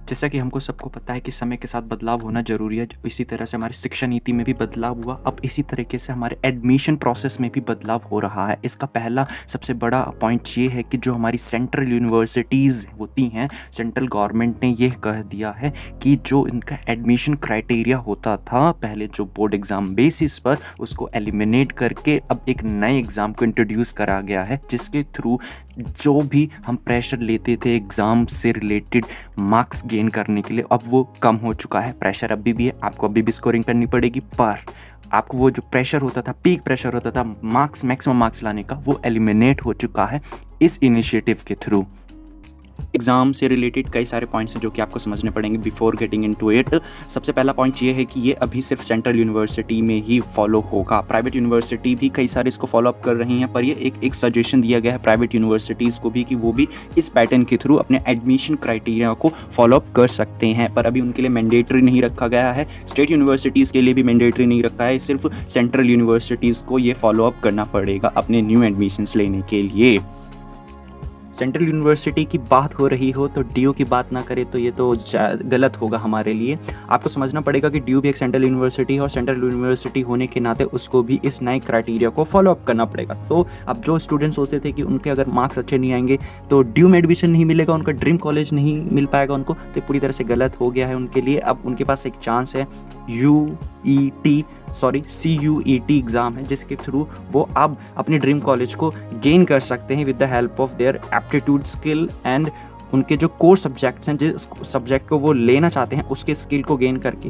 जैसा कि हमको सबको पता है कि समय के साथ बदलाव होना ज़रूरी है, इसी तरह से हमारी शिक्षा नीति में भी बदलाव हुआ। अब इसी तरीके से हमारे एडमिशन प्रोसेस में भी बदलाव हो रहा है। इसका पहला सबसे बड़ा पॉइंट ये है कि जो हमारी सेंट्रल यूनिवर्सिटीज़ होती हैं, सेंट्रल गवर्नमेंट ने यह कह दिया है कि जो इनका एडमिशन क्राइटेरिया होता था पहले जो बोर्ड एग्ज़ाम बेसिस पर, उसको एलिमिनेट करके अब एक नए एग्ज़ाम को इंट्रोड्यूस करा गया है, जिसके थ्रू जो भी हम प्रेशर लेते थे एग्ज़ाम से रिलेटेड मार्क्स गेन करने के लिए, अब वो कम हो चुका है। प्रेशर अभी भी है, आपको अभी भी स्कोरिंग करनी पड़ेगी, पर आपको वो जो प्रेशर होता था, पीक प्रेशर होता था मार्क्स, मैक्सिमम मार्क्स लाने का, वो एलिमिनेट हो चुका है इस इनिशिएटिव के थ्रू। एग्ज़ाम से रिलेटेड कई सारे पॉइंट्स हैं जो कि आपको समझने पड़ेंगे बिफोर गेटिंग इनटू इट। सबसे पहला पॉइंट ये है कि ये अभी सिर्फ सेंट्रल यूनिवर्सिटी में ही फॉलो होगा। प्राइवेट यूनिवर्सिटी भी कई सारे इसको फॉलो अप कर रही हैं, पर ये एक सजेशन दिया गया है प्राइवेट यूनिवर्सिटीज़ को भी कि वो भी इस पैटर्न के थ्रू अपने एडमिशन क्राइटेरिया को फॉलो अप कर सकते हैं, पर अभी उनके लिए मैंडेटरी नहीं रखा गया है। स्टेट यूनिवर्सिटीज़ के लिए भी मैंडेटरी नहीं रखा है, सिर्फ सेंट्रल यूनिवर्सिटीज़ को ये फॉलो अप करना पड़ेगा अपने न्यू एडमिशन्स लेने के लिए। सेंट्रल यूनिवर्सिटी की बात हो रही हो तो ड्यू की बात ना करें तो ये तो गलत होगा हमारे लिए। आपको समझना पड़ेगा कि ड्यू भी एक सेंट्रल यूनिवर्सिटी है और सेंट्रल यूनिवर्सिटी होने के नाते उसको भी इस नए क्राइटेरिया को फॉलो अप करना पड़ेगा। तो अब जो स्टूडेंट्स सोचते थे कि उनके अगर मार्क्स अच्छे नहीं आएंगे तो ड्यू में एडमिशन नहीं मिलेगा, उनका ड्रीम कॉलेज नहीं मिल पाएगा उनको, तो पूरी तरह से गलत हो गया है उनके लिए। अब उनके पास एक चांस है, CUET एग्ज़ाम है, जिसके थ्रू वो अब अपने ड्रीम कॉलेज को गेन कर सकते हैं with the help of their aptitude skill and उनके जो कोर सब्जेक्ट्स हैं, जिस सब्जेक्ट को वो लेना चाहते हैं उसके स्किल को गेन करके।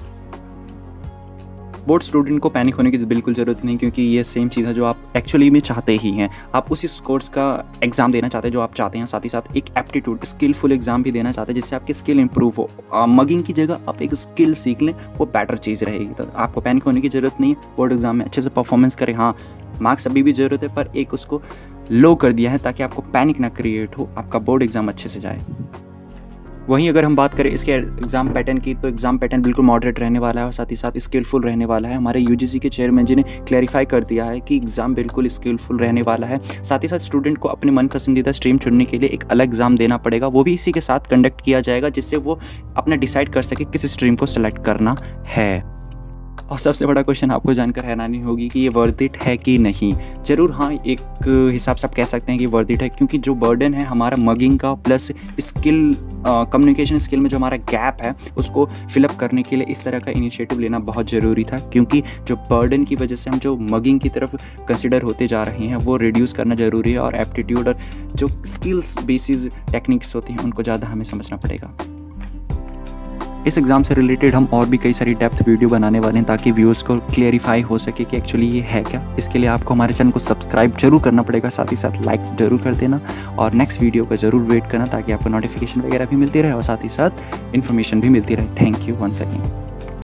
बोर्ड स्टूडेंट को पैनिक होने की बिल्कुल ज़रूरत नहीं, क्योंकि ये सेम चीज़ है जो आप एक्चुअली में चाहते ही हैं। आप उसी कोर्स का एग्ज़ाम देना चाहते हैं जो आप चाहते हैं, साथ ही साथ एक एप्टीट्यूड स्किलफुल एग्ज़ाम भी देना चाहते हैं जिससे आपकी स्किल इंप्रूव हो। मगिंग की जगह आप एक स्किल सीख लें, वो बेटर चीज़ रहेगी। तो आपको पैनिक होने की ज़रूरत नहीं है। बोर्ड एग्ज़ाम में अच्छे से परफॉर्मेंस करें। हाँ, मार्क्स अभी भी ज़रूरत है, पर एक उसको लो कर दिया है ताकि आपको पैनिक ना क्रिएट हो, आपका बोर्ड एग्ज़ाम अच्छे से जाए। वहीं अगर हम बात करें इसके एग्ज़ाम पैटर्न की, तो एग्ज़ाम पैटर्न बिल्कुल मॉडरेट रहने वाला है और साथ ही साथ स्किलफुल रहने वाला है। हमारे यूजीसी के चेयरमैन जी ने क्लैरिफाई कर दिया है कि एग्ज़ाम बिल्कुल स्किलफुल रहने वाला है। साथ ही साथ स्टूडेंट को अपने मन पसंदीदा स्ट्रीम चुनने के लिए एक अलग एग्ज़ाम देना पड़ेगा, वो भी इसी के साथ कंडक्ट किया जाएगा जिससे वो अपना डिसाइड कर सके किस स्ट्रीम को सेलेक्ट करना है। और सबसे बड़ा क्वेश्चन आपको जानकर हैरानी होगी कि ये वर्थ इट है कि नहीं। ज़रूर हाँ, एक हिसाब से आप कह सकते हैं कि वर्थ इट है, क्योंकि जो बर्डन है हमारा मगिंग का प्लस स्किल कम्युनिकेशन स्किल में जो हमारा गैप है उसको फिलअप करने के लिए इस तरह का इनिशिएटिव लेना बहुत ज़रूरी था। क्योंकि जो बर्डन की वजह से हम जो मगिंग की तरफ कंसिडर होते जा रहे हैं वो रिड्यूस करना ज़रूरी है, और एप्टीट्यूड और जो स्किल्स बेसिस टेक्निक्स होती हैं उनको ज़्यादा हमें समझना पड़ेगा। इस एग्ज़ाम से रिलेटेड हम और भी कई सारी डेप्थ वीडियो बनाने वाले हैं ताकि व्यूअर्स को क्लियरिफाई हो सके कि एक्चुअली ये है क्या। इसके लिए आपको हमारे चैनल को सब्सक्राइब जरूर करना पड़ेगा, साथ ही साथ लाइक जरूर कर देना और नेक्स्ट वीडियो का ज़रूर वेट करना ताकि आपको नोटिफिकेशन वगैरह भी मिलती रहे और साथ ही साथ इन्फॉर्मेशन भी मिलती रहे। Thank you once again.